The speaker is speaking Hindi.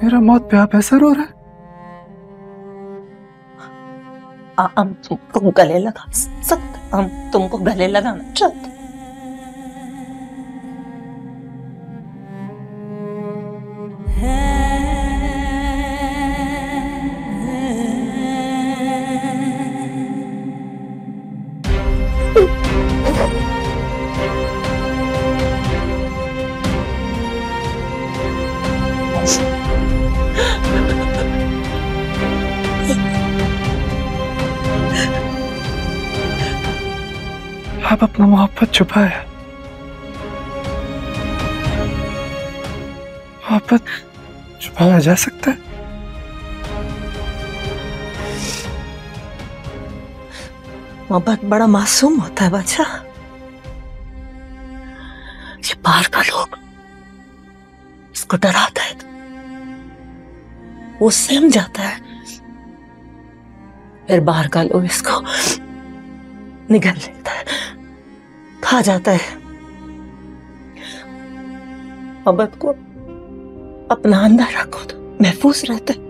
मेरा मौत पे आप ऐसा रो रहा है? हम तुमको गले लगा सकते, हम तुमको गले लगाना चाहते। आप अपना मोहब्बत छुपाया, मोहब्बत छुपाया जा सकता है? मोहब्बत बड़ा मासूम होता है बादशाह। ये बाहर का लोग इसको डराता है तो वो सहम जाता है, फिर बाहर का लोग इसको निगल लेता है, खा जाता है। मोहब्बत को अपना अंदर रखो तो महफूज रहता है।